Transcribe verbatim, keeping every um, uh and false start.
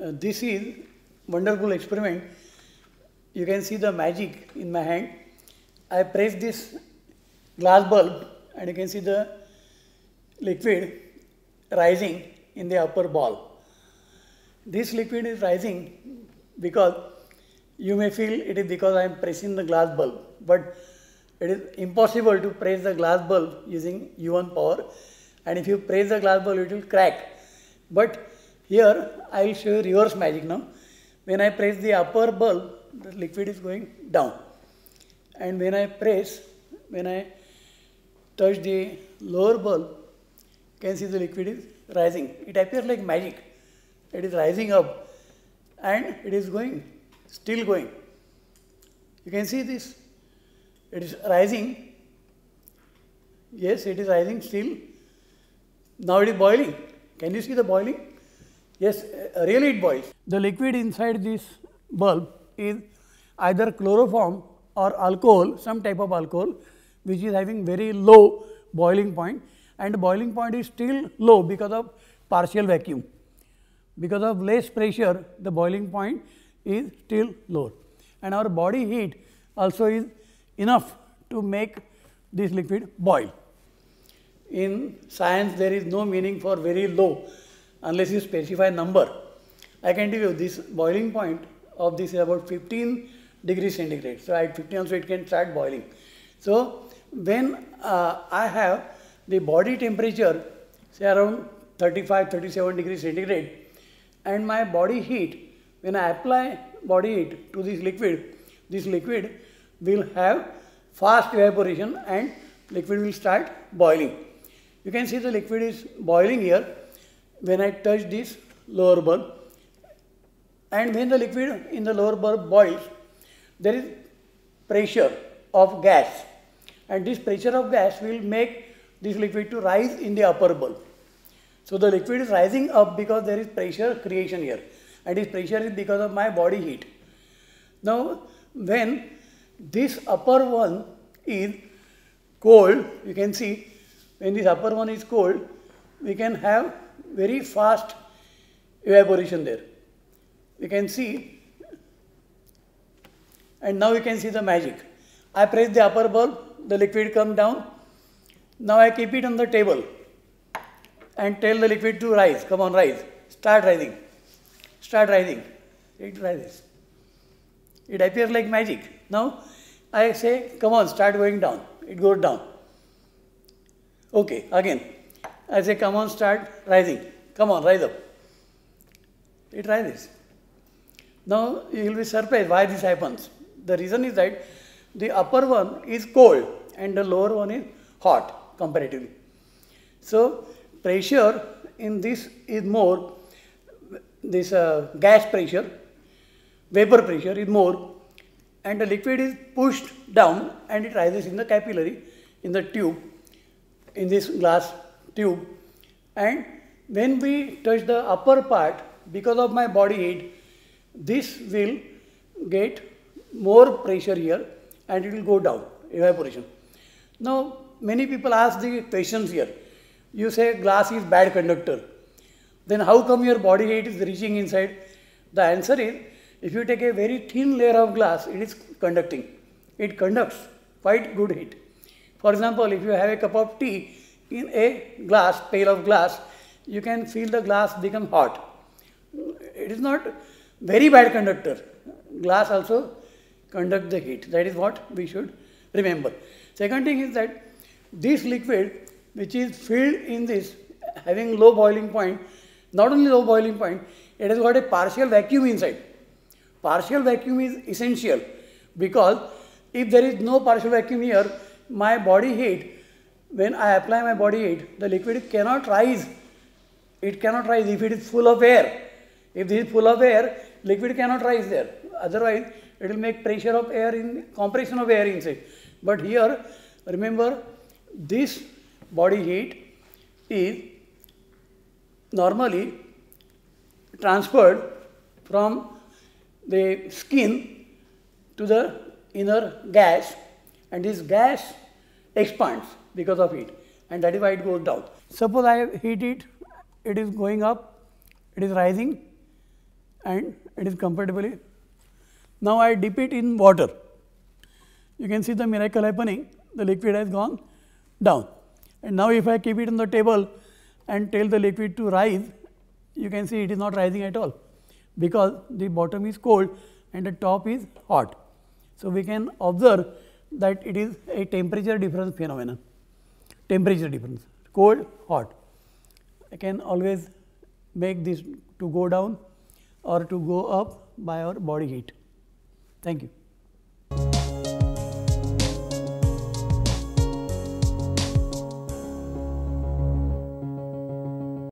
Uh, this is wonderful experiment. You can see the magic in my hand. I press this glass bulb and you can see the liquid rising in the upper ball. This liquid is rising because you may feel it is because I am pressing the glass bulb, but it is impossible to press the glass bulb using U one power, and if you press the glass bulb it will crack. But here I will show you reverse magic now. When I press the upper bulb, the liquid is going down, and when I press, when I touch the lower bulb, you can see the liquid is rising. It appears like magic. It is rising up and it is going, still going. You can see this. It is rising. Yes, it is rising still. Now it is boiling. Can you see the boiling? Yes, uh, really it boils. The liquid inside this bulb is either chloroform or alcohol, some type of alcohol, which is having very low boiling point, and the boiling point is still low because of partial vacuum. Because of less pressure, the boiling point is still low, and our body heat also is enough to make this liquid boil. In science, there is no meaning for very low unless you specify number. I can tell you this boiling point of this is about fifteen degrees centigrade. So, at fifteen also it can start boiling. So, when uh, I have the body temperature say around thirty-five, thirty-seven degrees centigrade, and my body heat, when I apply body heat to this liquid, this liquid will have fast evaporation and liquid will start boiling. You can see the liquid is boiling here when I touch this lower bulb, and when the liquid in the lower bulb boils, there is pressure of gas, and this pressure of gas will make this liquid to rise in the upper bulb. So, the liquid is rising up because there is pressure creation here, and this pressure is because of my body heat. Now, when this upper one is cold, you can see when this upper one is cold, we can have very fast evaporation there. We can see, and now you can see the magic. I press the upper bulb, the liquid comes down. Now I keep it on the table and tell the liquid to rise. Come on, rise. Start rising. Start rising. It rises. It appears like magic. Now I say, come on, start going down. It goes down. Okay, again. I say, come on, start rising. Come on, rise up. It rises. Now you will be surprised why this happens. The reason is that the upper one is cold and the lower one is hot comparatively. So pressure in this is more, this uh, gas pressure, vapor pressure is more, and the liquid is pushed down and it rises in the capillary, in the tube, in this glass tube. And when we touch the upper part, because of my body heat, this will get more pressure here and it will go down, evaporation. Now, many people ask the questions here. You say glass is bad conductor. Then how come your body heat is reaching inside? The answer is, if you take a very thin layer of glass, it is conducting. It conducts quite good heat. For example, if you have a cup of tea in a glass, pail of glass, you can feel the glass become hot. It is not very bad conductor. Glass also conduct the heat. That is what we should remember. Second thing is that this liquid which is filled in this having low boiling point, not only low boiling point, it has got a partial vacuum inside. Partial vacuum is essential because if there is no partial vacuum here, my body heat, when I apply my body heat, the liquid cannot rise. It cannot rise if it is full of air. If this is full of air, liquid cannot rise there. Otherwise, it will make pressure of air in compression of air inside. But here, remember, this body heat is normally transferred from the skin to the inner gas, and this gas expands because of heat, and that is why it goes down. Suppose I heat it, it is going up, it is rising, and it is comfortably. Now, I dip it in water. You can see the miracle happening, the liquid has gone down. And now, if I keep it on the table and tell the liquid to rise, you can see it is not rising at all, because the bottom is cold and the top is hot. So, we can observe that it is a temperature difference phenomenon, temperature difference, cold, hot. I can always make this to go down or to go up by our body heat. Thank you.